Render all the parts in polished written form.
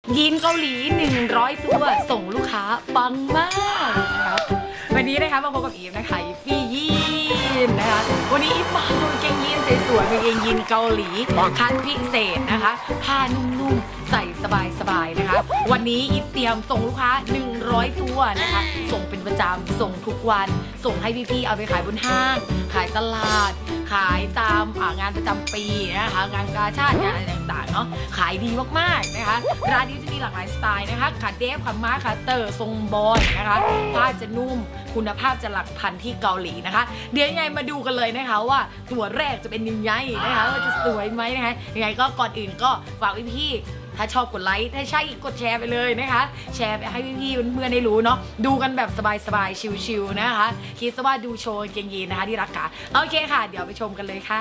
ยีนเกาหลี100ตัวส่งลูกค้าปังมากนะครับวันนี้นะคะมาพบกับอีฟนะคะอีฟี่ยีนนะคะวันนี้อีฟมาดูกางเกงยีนสวยๆกางเกงยีนเกาหลีคัดพิเศษนะคะผ้านุ่มๆใส่สบายๆนะคะวันนี้อีฟเตรียมส่งลูกค้า100ตัวนะคะส่งเป็นประจำส่งทุกวันส่งให้พี่ๆเอาไปขายบนห้างขายตลาดขายตามงานประจำปีนะคะงานกาชาติงานอะไรต่างๆเนาะขายดีมากๆนะคะร้านนี้จะมีหลากหลายสไตล์นะคะขาเดฟขาม้าขาเตอร์ทรงบอลนะคะผ้าจะนุ่มคุณภาพจะหลักพันที่เกาหลีนะคะเดี๋ยวยังไงมาดูกันเลยนะคะว่าตัวแรกจะเป็นยังไงนะคะว่าจะสวยไหมนะคะยังไงก็ก่อนอื่นก็ฝากพี่ๆถ้าชอบกดไลค์ถ้าใช่กดแชร์ไปเลยนะคะแชร์ไปให้พี่ๆเพื่อนๆได้รู้เนาะดูกันแบบสบายๆชิลๆนะคะคิดซะว่าดูโชว์เกงยีนนะคะที่รักกะโอเคค่ะเดี๋ยวไปชมกันเลยค่ะ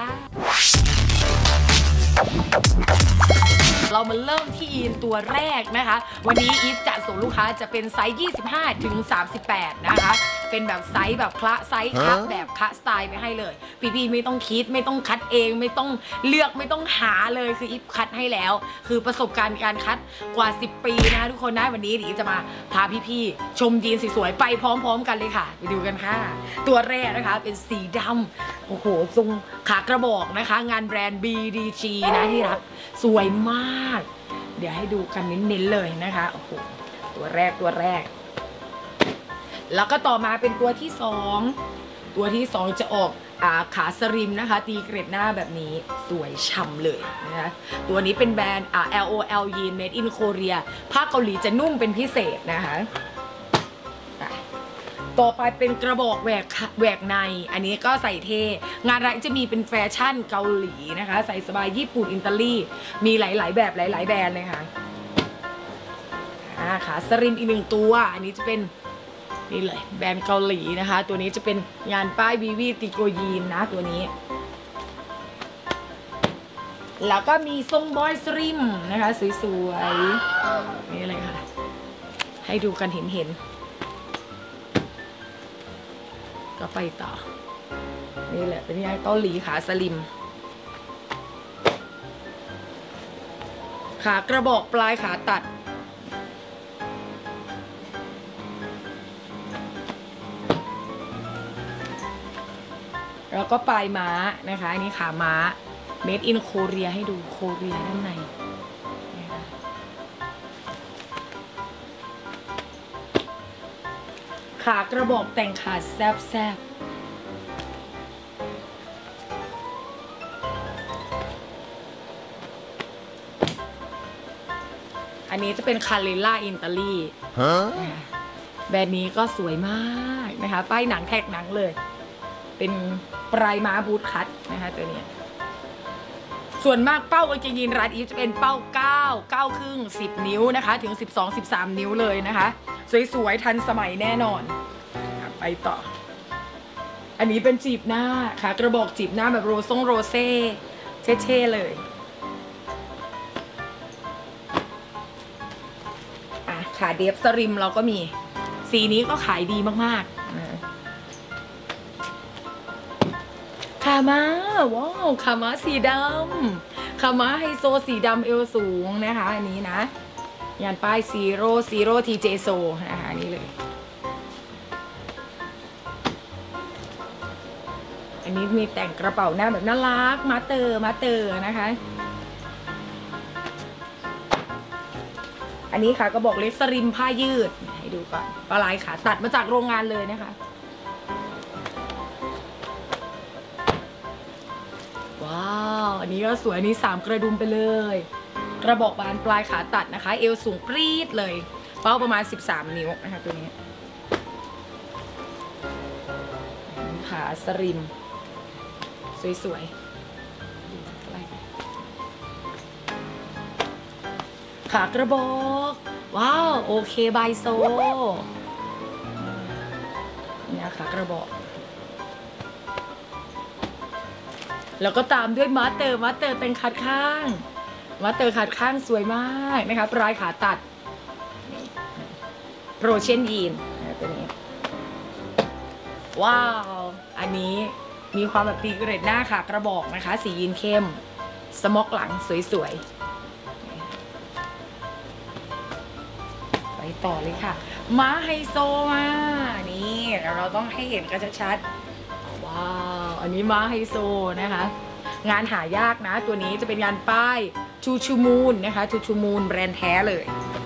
เรามาเริ่มที่ยีนตัวแรกนะคะวันนี้อีฟจะส่งลูกค้าจะเป็นไซส์25 ถึง 38นะคะเป็นแบบไซส์แบบคละไซส์คับแบบคละสไตล์ไปให้เลยพี่ๆไม่ต้องคิดไม่ต้องคัดเองไม่ต้องเลือกไม่ต้องหาเลยคืออีฟคัดให้แล้วคือประสบการณ์การคัดกว่า10 ปีนะคะทุกคนนะวันนี้อีฟจะมาพาพี่ๆชมยีนสวยๆไปพร้อมๆกันเลยค่ะไปดูกันค่ะตัวแรกนะคะเป็นสีดำโอ้โหทรงขากระบอกนะคะงานแบรนด์ BDG นะที่รักสวยมากเดี๋ยวให้ดูกันเน้นๆเลยนะคะโอ้โหตัวแรกแล้วก็ต่อมาเป็นตัวที่2จะออกขาสริมนะคะตีเกรดหน้าแบบนี้สวยฉ่ำเลยนะคะตัวนี้เป็นแบรนด์ LOL Jean Made in Korea ผ้าเกาหลีจะนุ่มเป็นพิเศษนะคะต่อไปเป็นกระบอกแหวกในอันนี้ก็ใส่เท่งานร้านจะมีเป็นแฟชั่นเกาหลีนะคะใส่สบายญี่ปุ่นอิตาลีมีหลายๆแบบหลายๆแบรนด์เลยค่ะขาสริมอีก1ตัวอันนี้จะเป็นนี่เลยแบรนด์เกาหลีนะคะตัวนี้จะเป็นงานป้ายวีวีติโกยีนนะตัวนี้แล้วก็มีทรงบอยสริมนะคะสวยๆนี่เลยค่ะให้ดูกันเห็นก็ไปต่อนี่แหละเป็นงานเกาหลีขาสลิมขากระบอกปลายขาตัดแล้วก็ปลายม้านะคะอันนี้ขาม้า Made in Korea ให้ดูโคเรียด้านในขากระบอกแต่งขาแซบอันนี้จะเป็นคาเลล่าอิตาลีแบรนด์นี้ก็สวยมากนะคะป้ายหนังแท็กหนังเลยเป็นปลายม้าบูทคัทนะคะตัวนี้ส่วนมากเป้ากางเกงยีนร้านอีฟจะเป็นเป้า9 ครึ่ง10 นิ้วนะคะถึง12-13 นิ้วเลยนะคะสวยๆทันสมัยแน่นอนไปต่ออันนี้เป็นจีบหน้าค่ะกระบอกจีบหน้าแบบโรเซ่เท่ๆเลยขาเดฟสริมเราก็มีสีนี้ก็ขายดีมากๆขาม้าว้าวขาม้าสีดำขาม้าไฮโซสีดำเอวสูงนะคะอันนี้นะงานป้ายซีโร่ทีเจโซนะคะนี่เลยอันนี้มีแต่งกระเป๋าหน้าแบบน่ารักมาเตอร์นะคะอันนี้ค่ะก็บอกเลสริมผ้ายืดให้ดูก่อนปลายขาตัดมาจากโรงงานเลยนะคะว้าวอันนี้ก็สวยอันนี้3 กระดุมไปเลยกระบอกบานปลายขาตัดนะคะเอวสูงปรี๊ดเลยเป้าประมาณ13 นิ้วนะคะตัวนี้ขาสริมสวยๆขากระบอกว้าวโอเคบายโซเนี่ยขากระบอกแล้วก็ตามด้วยมาเตอร์แต่งขาข้างมาเตอร์ขาข้างสวยมากนะคะปลายขาตัดโปรเชนยีนตัวนี้ว้าวอันนี้มีความแบบตีเกรดหน้าขากระบอกนะคะสียีนเข้มสม็อกหลังสวยๆต่อเลยค่ะม้าไฮโซมานี่เราต้องให้เห็นกันชัดๆว้าวอันนี้ม้าไฮโซนะคะงานหายากนะตัวนี้จะเป็นงานป้ายชูมูนนะคะชูมูนแบรนด์แท้เลย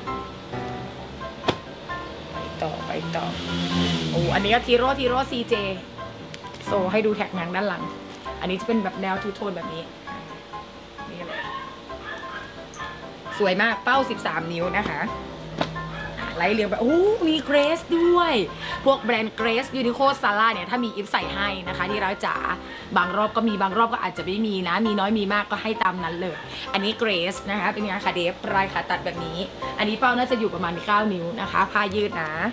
ไปต่อโอ้อันนี้ก็ทีโร่ซีเจโซให้ดูแท็กหนังด้านหลังอันนี้จะเป็นแบบแนวทูโทนแบบนี้นี่เลยสวยมากเป้า13นิ้วนะคะไล่เรียงไปโอ้มีเกรสด้วยพวกแบรนด์เกรสยูนิโคซาร่าเนี่ยถ้ามีอิฟใส่ให้นะคะที่ร้านจ๋าบางรอบก็มีบางรอบก็อาจจะไม่มีนะมีน้อยมีมากก็ให้ตามนั้นเลยอันนี้เกรสนะคะเป็นงานขาเดฟปลายขาตัดแบบนี้อันนี้เป้าน่าจะอยู่ประมาณ9นิ้วนะคะผ้ายืดนะ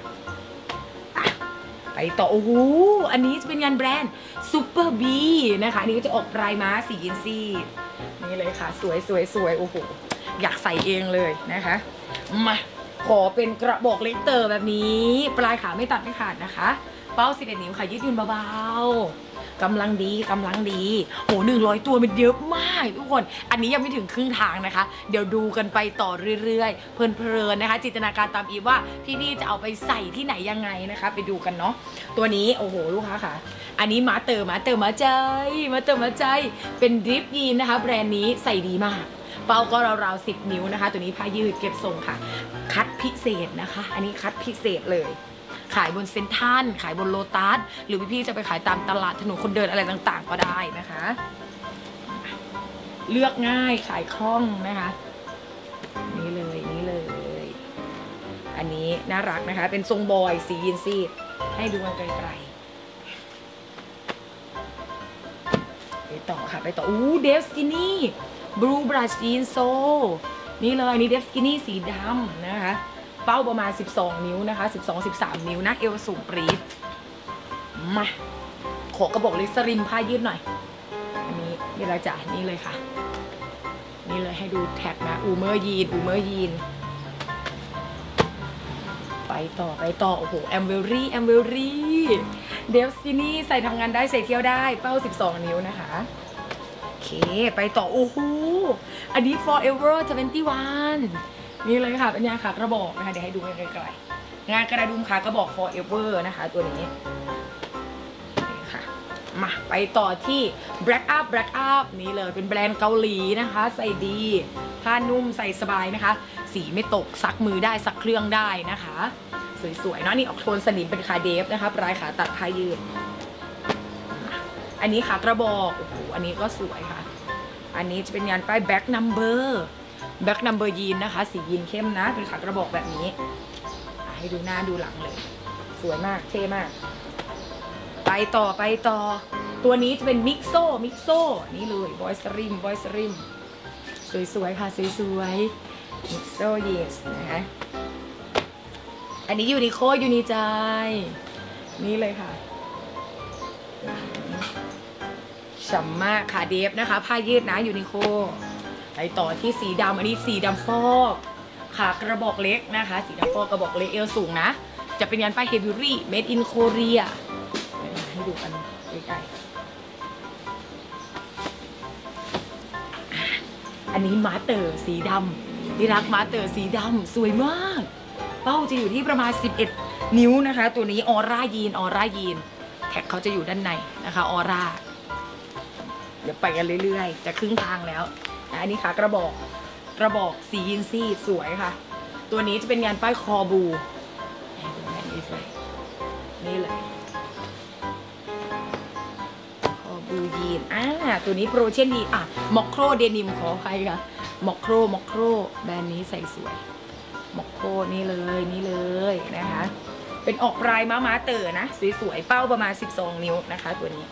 ไปต่อโอ้โหอันนี้จะเป็นงานแบรนด์ซูเปอร์บีนะคะอันนี้ก็จะออกปลายม้าสียินซี่นี่เลยค่ะสวยโอ้โหอยากใส่เองเลยนะคะมาขอเป็นกระบอกเล็กเตอร์แบบนี้ปลายขาไม่ตัดไม่ขาดนะคะเป้า11นิ้วค่ะยืดหยุ่นเบาๆกำลังดีโห100ตัวมันเยอะมากทุกคนอันนี้ยังไม่ถึงครึ่งทางนะคะเดี๋ยวดูกันไปต่อเรื่อยๆเพลินๆนะคะจินตนาการตามอีว่าพี่ๆจะเอาไปใส่ที่ไหนยังไงนะคะไปดูกันเนาะตัวนี้โอ้โหลูกค้าค่ะอันนี้มาเตอร์มาใจเป็นดริปยีนนะคะแบรนด์นี้ใส่ดีมากเป้าก็ราวๆ10นิ้วนะคะตัวนี้ผ้ายืดเก็บทรงค่ะคัดพิเศษนะคะอันนี้คัดพิเศษเลยขายบนเซ็นทรัลขายบนโลตัสหรือพี่ๆจะไปขายตามตลาดถนนคนเดินอะไรต่างๆก็ได้นะคะเลือกง่ายขายคล่องนะคะนี่เลยอันนี้น่ารักนะคะเป็นทรงบอยสียีนซีดให้ดูกันไกลๆไปต่อค่ะไปต่อเดฟสกินี่บลูบรัชยีนโซนี่เลยนี่เดฟสกินี่สีดำนะคะเป้าประมาณ12นิ้วนะคะ12-13นิ้วนะเอวสูงปรี๊ดมาขอกระบอกลิสริมผ้ายืดหน่อยอันนี้นี่ละจ้ะนี่เลยค่ะนี่เลยให้ดูแท็กนะอูเมอร์ยีนไปต่อโอ้โหแอมเวลรี่เดฟสกินี่ใส่ทำงานได้ใส่เที่ยวได้เป้า12นิ้วนะคะโอเคไปต่อโอ้โหอันนี้ forever 21นี่เลยค่ะเป็นงานขากระบอกนะคะเดี๋ยวให้ดูไกลๆงานกระดุมขากระบอก forever นะคะตัวนี้นี่ค่ะมาไปต่อที่ black up นี่เลยเป็นแบรนด์เกาหลีนะคะใส่ดีผ้านุ่มใส่สบายนะคะสีไม่ตกซักมือได้ซักเครื่องได้นะคะสวยๆเนาะนี่ออกโทนสนิมเป็นขาเดฟนะคะปลายขาตัดผ้ายืดอันนี้ขากระบอกโอ้โหอันนี้ก็สวยค่ะอันนี้จะเป็นงานป้าย back number ยีนนะคะสียีนเข้มนะเป็นขากระบอกแบบนี้ให้ดูหน้าดูหลังเลยสวยมากเท่มากไปต่อตัวนี้จะเป็นมิกโซนี่เลยบอยสริมสวยๆค่ะสวยๆมิกโซยีนส์นะคะอันนี้ยูนิโคยูนิใจนี่เลยค่ะฉ่ำมากขาเดฟนะคะผ้ายืดนะยูนิโคไปต่อที่สีดำอันนี้สีดำฟอกขากระบอกเล็กนะคะสีดำฟอกกระบอกเล็กเอวสูงนะจะเป็นงานป้ายเฮบิวรี่ made in Korea ให้ดูกันใกล้ๆอันนี้มาเตอร์สีดำที่รักมาเตอร์สีดำสวยมากเป้าจะอยู่ที่ประมาณ11นิ้วนะคะตัวนี้ออร่ายีนแท็กเขาจะอยู่ด้านในนะคะออร่าเดี๋ยวไปกันเรื่อยๆจะครึ่งทางแล้วอันนี้ค่ะกระบอกสียินซี่สวยค่ะตัวนี้จะเป็นงานป้ายคอบูนี่เลยคอบูยีนตัวนี้โปรเชียนยีนมอคโครเดนิมขออภัยค่ะมอคโครแบรนด์นี้ใส่สวยมอคโครนี่เลยนะคะเป็นออกปลายม้าเต๋อนะสวยๆเป้าประมาณ12นิ้วนะคะตัวนี้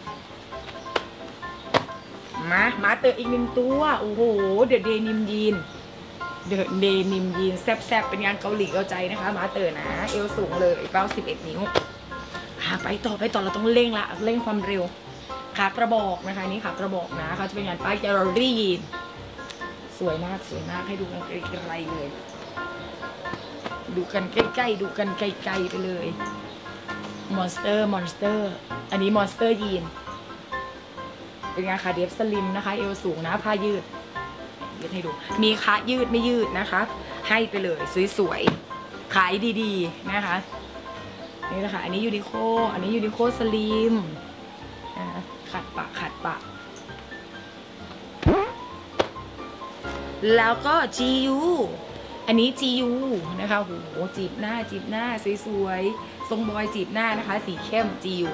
มาเตอร์อีก1ตัวโอ้โหเดอะเดนิมยีนแซ่บๆเป็นงานเกาหลีเกาใจนะคะมาเตอร์นะเอวสูงเลยเป้า11นิ้วไปต่อเราต้องเร่งความเร็วขากระบอกนะคะนี่ขากระบอกนะเขาจะเป็นงานป้ายแกลเลอรี่ยีนสวยมากให้ดูกันไกลๆเลยดูกันใกล้ๆดูกันไกลๆไปเลยมอนสเตอร์อันนี้มอนสเตอร์ยีนเป็นงานขาเดฟสลิมนะคะเอวสูงนะผ้ายืดให้ดูมีขายืดไม่ยืดนะคะให้ไปเลยสวยขายดีๆนะคะนี่แหละค่ะอันนี้ยูนิโคอันนี้ยูนิโคสลิมขัดปะแล้วก็ GU อันนี้ GU นะคะโหจีบหน้าสวยๆทรงบอยจีบหน้านะคะสีเข้ม GU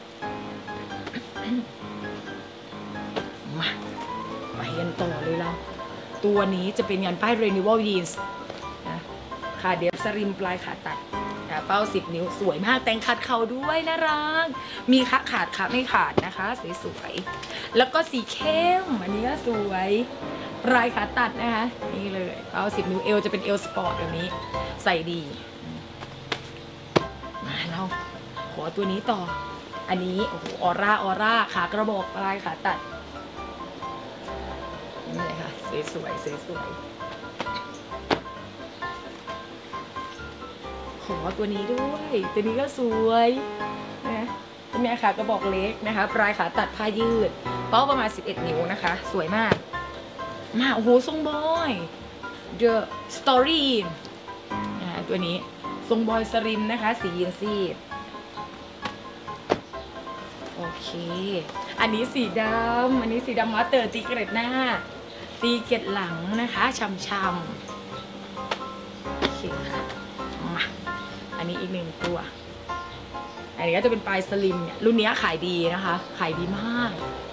มาเห็นต่อเลยเราตัวนี้จะเป็นงานป้าย Renewal Jeans นะขาเดฟสริมปลายขาตัดเป้า10 นิ้วสวยมากแต่งขัดเข่าด้วยน่ารักมีขาขาดขาไม่ขาดนะคะสวยๆแล้วก็สีเข้มอันนี้ก็สวยปลายขาตัดนะคะนี่เลยเป้า10 นิ้วเอวจะเป็นเอวสปอร์ตแบบนี้ใส่ดีมาเราขอตัวนี้ต่ออันนี้โอ้โหออร่าขากระบอกปลายขาตัดนี่เลยค่ะสวยขอตัวนี้ด้วยตัวนี้ก็สวยนะตัวนี้ค่ะกระบอกเล็กนะคะปลายขาตัดผ้ายืดเป้าประมาณ11 นิ้วนะคะสวยมากมาโอ้โหทรงบอย The Story ตัวนี้ทรงบอยสริมนะคะสียีนซีดโอเคอันนี้สีดำมาเตอร์ตีเกล็ดหน้าตีเกล็ดหลังนะคะช่ำโอเคค่ะมาอันนี้อีก1 ตัวอันนี้ก็จะเป็นปลายสลิมเนี่ยรุ่นนี้ขายดีนะคะขายดีมาก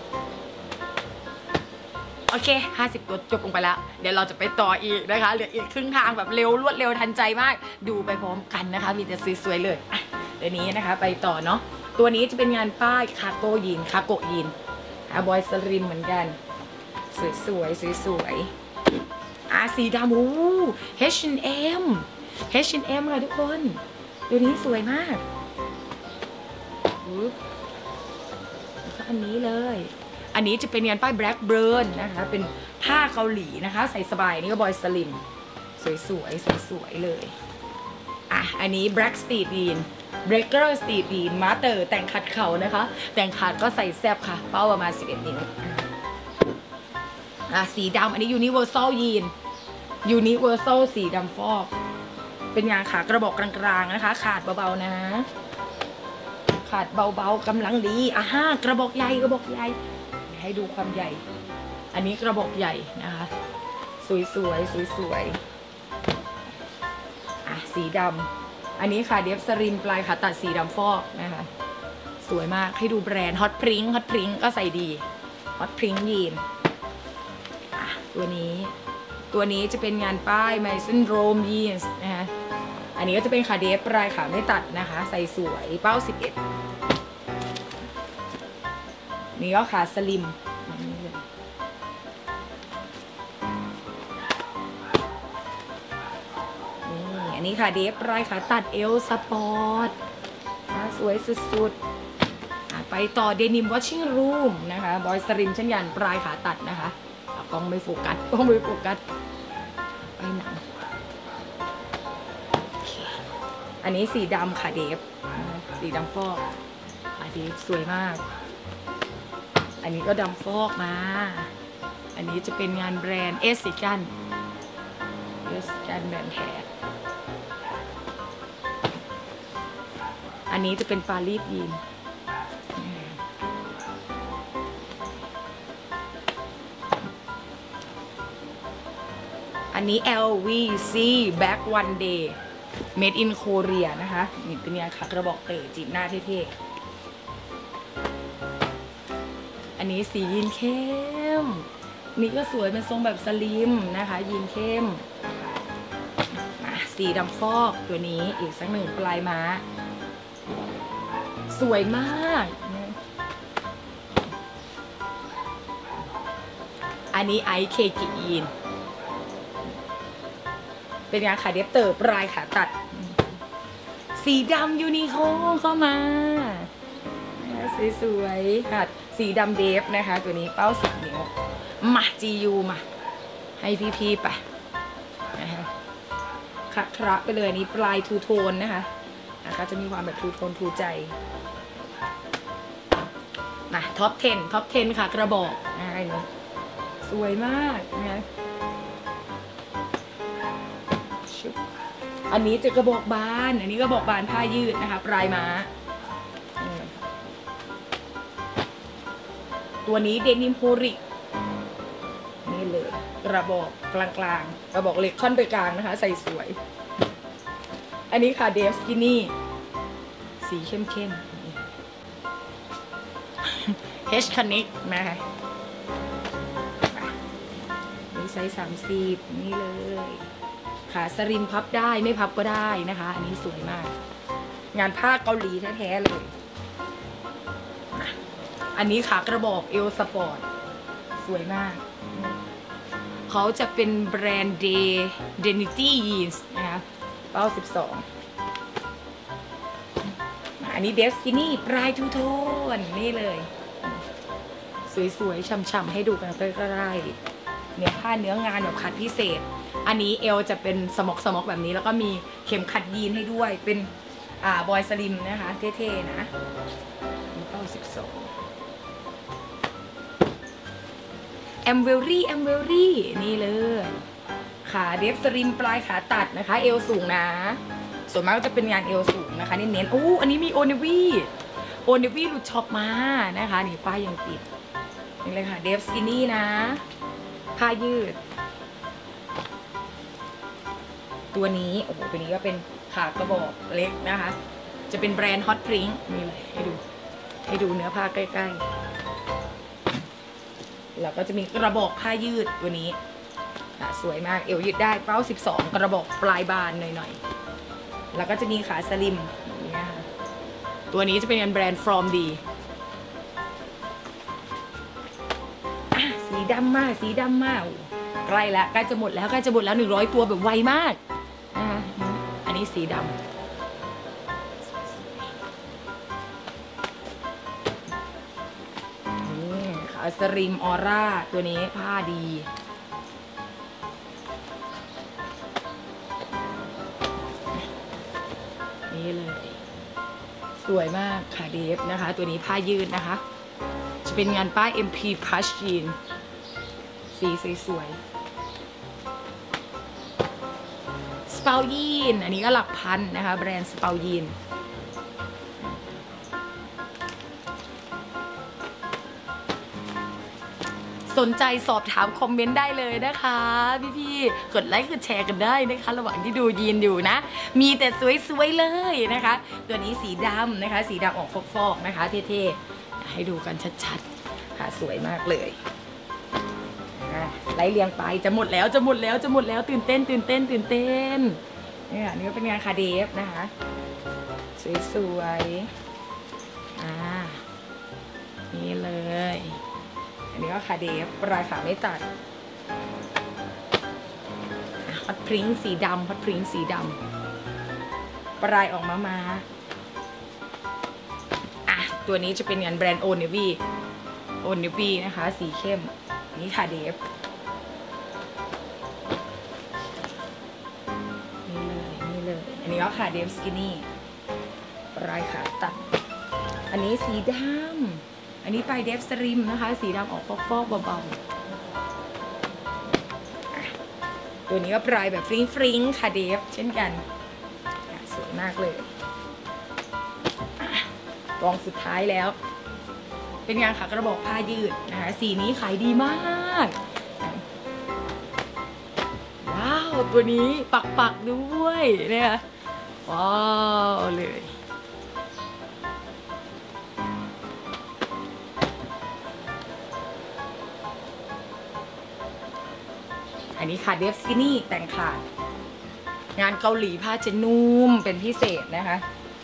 โอเค50 ตัวจบลงไปแล้วเดี๋ยวเราจะไปต่ออีกนะคะเหลืออีกครึ่งทางแบบเร็วรวดเร็วทันใจมากดูไปพร้อมกันนะคะมีแต่สวยๆเลยเดี๋ยวนี้นะคะไปต่อเนาะตัวนี้จะเป็นงานป้ายคาโกยีนบอยสลิมเหมือนกันสวยสีดำH&M ค่ะทุกคนตัวนี้สวยมากแล้วก็อันนี้เลยอันนี้จะเป็นงานป้าย Black Burn นะคะเป็นผ้าเกาหลีนะคะใส่สบายนี่ก็บอยสลิมสวยเลยอันนี้ Black Street Jean Breaker Street Jean มาเตอร์แต่งขัดเข่านะคะแต่งขัดก็ใส่แซบค่ะเป้าประมาณ11 นิ้วสีดำอันนี้ Universal Jean Universal สีดำฟอกเป็นงานขากระบอกกลางๆนะคะขาดเบาๆนะขาดเบาๆกำลังดีกระบอกใหญ่ให้ดูความใหญ่อันนี้กระบอกใหญ่นะคะสวยสีดำอันนี้ค่ะเดฟสริมปลายขาตัดสีดำฟอกนะคะสวยมากให้ดูแบรนด์ฮอตพริ้งก็ใส่ดีฮอตพริ้งยีนตัวนี้จะเป็นงานป้ายไมซินโรมยีนส์นะคะอันนี้ก็จะเป็นขาเดฟปลายขาไม่ตัดนะคะใส่สวยเป้า11นี่ก็ขาสลิมอันนี้ค่ะเดฟปลายขาตัดเอลสปอร์ตสวยสุดๆไปต่อเดนิมวอชชิ่งรูมนะคะบอยสลิมเช่นกันปลายขาตัดนะคะกล้องไม่โฟกัสไปหนังอันนี้สีดำค่ะเดฟสีดำฟอกค่ะเดฟสวยมากอันนี้ก็ดำฟอกมาอันนี้จะเป็นงานแบรนด์เอสกันแบรนด์แท้อันนี้จะเป็นปารีสยีนอันนี้ LVC Back One Day Made in Korea นะคะนี่เป็นงานขากระบอกเตะจีบหน้าเท่ๆอันนี้สียีนเข้มนี่ก็สวยเป็นทรงแบบสลิมนะคะยีนเข้มสีดำฟอกตัวนี้อีกสัก1 ปลายม้าสวยมากอันนี้ไอเคกิยีนเป็นงานขาเดฟเตอร์ปลายขาตัดสีดำยูนิโคเข้ามาสวยๆค่ะสีดำเดฟนะคะตัวนี้เป้า10 นิ้วมา GU มาให้พี่ๆไปนะคะคระไปเลยนี้ปลายทูโทนนะคะจะมีความแบบทูโทนทูใจมาท็อป 10ค่ะกระบอกอะไรนี้สวยมากนะอันนี้จะกระบอกบานอันนี้กระบอกบานผ้ายืดนะคะปลายม้าตัวนี้เดนิมโฮรินี่เลยกระบอกกลางๆกระบอกเล็กค่อนไปกลางนะคะใส่สวยอันนี้ค่ะเดฟสกินี่สีเข้มๆH Connect นะคะนี่ไซส์30นี่เลยขาสลิมพับได้ไม่พับก็ได้นะคะอันนี้สวยมากงานผ้าเกาหลีแท้ๆเลยอันนี้ขากระบอกเอลสปอร์ตสวยมากเขาจะเป็นแบรนด์เดนิตี้ยีนส์นะคะเป้า12อันนี้เดฟสกินี่ปลายทูโทนนี่เลยสวยๆช่ำๆให้ดูกันใกล้ๆเนี่ยผ้าเนื้องานแบบคัดพิเศษอันนี้เอลจะเป็นสมอกแบบนี้แล้วก็มีเข็มขัดยีนให้ด้วยเป็นบอยสลิมนะคะเท่ๆนะเป้า12แอมเวลลี่นี่เลยขาเดฟสลิมปลายขาตัดนะคะเอวสูงนะส่วนมากก็จะเป็นงานเอวสูงนะคะเน้นๆอันนี้มีโอเนวี่หลุดช็อปมานะคะนี่ป้ายยังติดนี่เลยค่ะเดฟสกินี่นะผ้ายืดตัวนี้โอ้โหตัวนี้ก็เป็นขากระบอกเล็กนะคะจะเป็นแบรนด์ฮอตพริ้งนี่เลยให้ดูเนื้อผ้าใกล้ๆแล้วก็จะมีกระบอกผ้ายืดตัวนี้สวยมากเอวยืดได้เป้า12กระบอกปลายบานหน่อยๆแล้วก็จะมีขาสลิมนี่ค่ะตัวนี้จะเป็นแบรนด์ From D สีดำมากใกล้แล้วใกล้จะหมดแล้ว100ตัวแบบไวมากนะคะอันนี้สีดำนี่ขาสลิมออร่าตัวนี้ผ้าดีนี่เลยสวยมากค่ะเดฟนะคะตัวนี้ผ้ายืดนะคะจะเป็นงานป้าย MP Plush Jean สีสวยๆสเปายีนอันนี้ก็หลักพันนะคะแบรนด์สเปายีนสนใจสอบถามคอมเมนต์ได้เลยนะคะพี่ๆกดไลค์กดแชร์กันได้นะคะระหว่างที่ดูยีนอยู่นะมีแต่สวยๆเลยนะคะตัวนี้สีดำนะคะสีดำออกฟอกๆนะคะเท่ๆให้ดูกันชัดๆค่ะสวยมากเลยไล่เรียงไปจะหมดแล้วตื่นเต้นนี่ค่ะนี่ก็เป็นงานคาเดฟนะคะสวยๆนี่เลยอันนี้ก็คาเดฟปลายขาไม่ตัดฮอตพริ้งสีดำปลายออกมาตัวนี้จะเป็นงานแบรนด์โอเนวี่นะคะสีเข้มนี่คาเดฟนี่เลยอันนี้ก็คาเดฟสกินี่ปลายขาตัดอันนี้สีดำอันนี้ปลายเดฟสลิมนะคะสีดำออกฟอกๆเบาๆตัวนี้ก็ปลายแบบฟริ้งค่ะเดฟเช่นกันสวยมากเลยกองสุดท้ายแล้วเป็นงานขากระบอกผ้ายืดนะคะสีนี้ขายดีมากว้าวตัวนี้ปักด้วยนะคะว้าวเลยอันนี้ค่ะเดฟสกินี่แต่งขาดงานเกาหลีผ้าจะนุ่มเป็นพิเศษนะคะ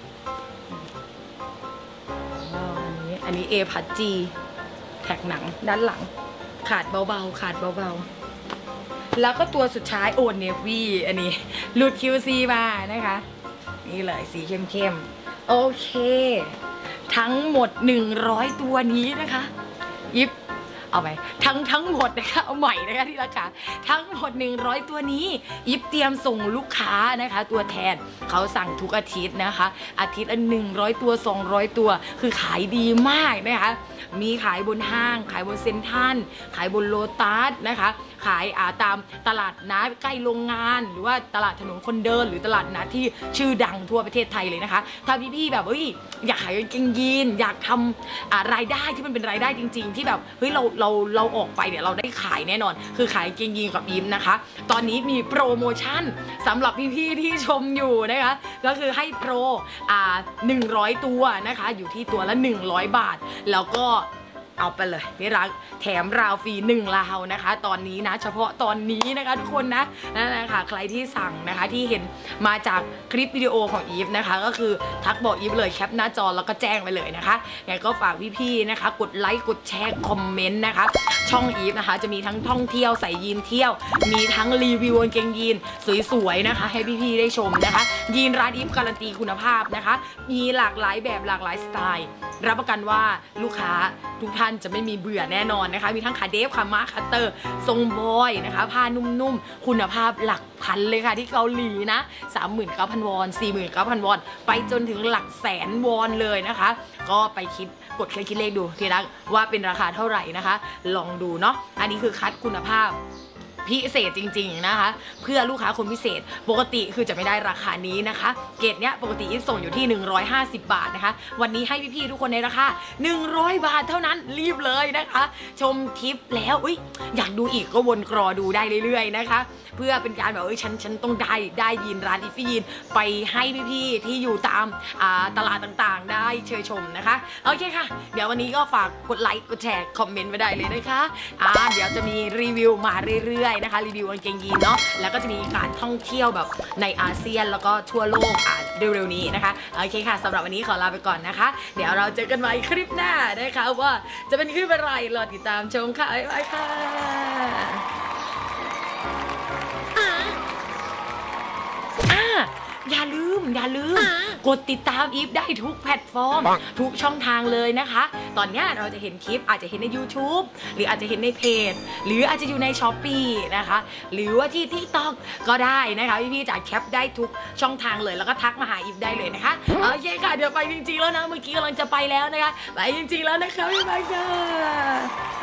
อันนี้เอพัดจีแท็กหนังด้านหลังขาดเบาๆแล้วก็ตัวสุดท้ายโอเนวี่อันนี้หลุด QC มานะคะนี่เลยสีเข้มโอเคทั้งหมด100ตัวนี้นะคะยิบเอาไปทั้งหมดนะคะเอาใหม่นะคะที่ราคาทั้งหมด100ตัวนี้ยิบเตรียมส่งลูกค้านะคะตัวแทนเขาสั่งทุกอาทิตย์นะคะอาทิตย์ละ100ตัว200ตัวคือขายดีมากนะคะมีขายบนห้างขายบนเซ็นทรัลขายบนโลตัสนะคะขายตามตลาดนัดใกล้โรงงานหรือว่าตลาดถนนคนเดินหรือตลาดนัดที่ชื่อดังทั่วประเทศไทยเลยนะคะถ้าพี่ๆแบบอยากขายกางเกงยีนอยากทำรายได้ที่มันเป็นรายได้จริงๆที่แบบเราออกไปเนี่ยเราได้ขายแน่นอนคือขายกางเกงยีนกับอิมนะคะตอนนี้มีโปรโมชั่นสำหรับพี่ๆที่ชมอยู่นะคะก็คือให้โปร100ตัวนะคะอยู่ที่ตัวละ100 บาทแล้วก็เอาไปเลยที่รักแถมราวฟรี1ราวนะคะตอนนี้นะเฉพาะตอนนี้นะคะทุกคนนะนั่นแหละค่ะใครที่สั่งนะคะที่เห็นมาจากคลิปวิดีโอของอีฟนะคะก็คือทักบอกอีฟเลยแคปหน้าจอแล้วก็แจ้งไปเลยนะคะยังไงก็ฝากพี่ๆนะคะกดไลค์กดแชร์คอมเมนต์นะคะช่องอีฟนะคะจะมีทั้งท่องเที่ยวใส่ยีนเที่ยวมีทั้งรีวิวกางเกงยีนสวยๆนะคะให้พี่ๆได้ชมนะคะยีนร้านอีฟการันตีคุณภาพนะคะมีหลากหลายแบบหลากหลายสไตล์รับประกันว่าลูกค้าทุกท่านจะไม่มีเบื่อแน่นอนนะคะมีทั้งขาเดฟขามาคัตเตอร์ทรงบอยนะคะผ้านุ่มๆคุณภาพหลักพันเลยค่ะที่เกาหลีนะ 39,000 วอน 49,000 วอนไปจนถึงหลักแสนวอนเลยนะคะก็ไปกดเครื่องคิดเลขดูทีละว่าเป็นราคาเท่าไหร่นะคะลองดูเนาะอันนี้คือคัดคุณภาพพิเศษจริงๆนะคะเพื่อลูกค้าคนพิเศษปกติคือจะไม่ได้ราคานี้นะคะเกรดเนี้ยปกติอีฟส่งอยู่ที่150 บาทนะคะวันนี้ให้พี่ๆทุกคนในราคา100 บาทเท่านั้นรีบเลยนะคะชมคลิปแล้วอยากดูอีกก็วนกรอดูได้เรื่อยๆนะคะเพื่อเป็นการแบบฉันต้องได้ยินร้านอีฟี่ยินไปให้พี่ๆที่อยู่ตามตลาดต่างๆได้เชิญชมนะคะโอเคค่ะเดี๋ยววันนี้ก็ฝากกดไลค์กดแชร์คอมเมนต์ไว้ได้เลยนะคะเดี๋ยวจะมีรีวิวมาเรื่อยๆนะคะรีวิวกางเกงยีนเนาะแล้วก็จะมีการท่องเที่ยวแบบในอาเซียนแล้วก็ทั่วโลกเร็วๆนี้นะคะโอเคค่ะสำหรับวันนี้ขอลาไปก่อนนะคะเดี๋ยวเราเจอกันใหม่คลิปหน้านะคะว่าจะเป็นคลิปอะไรรอติดตามชมค่ะบ๊ายบายค่ะอย่าลืมกดติดตามอีฟได้ทุกแพลตฟอร์มทุกช่องทางเลยนะคะตอนนี้เราจะเห็นคลิปอาจจะเห็นใน YouTube หรืออาจจะเห็นในเพจหรืออาจจะอยู่ใน Shopee นะคะหรือว่าที่ TikTok ก็ได้นะคะพี่ๆจากแคปได้ทุกช่องทางเลยแล้วก็ทักมาหาอีฟได้เลยนะคะโอเคค่ะเดี๋ยวไปจริงๆแล้วนะเมื่อกี้กำลังจะไปแล้วนะคะไปจริงๆแล้วนะคะบ๊ายบายค่ะ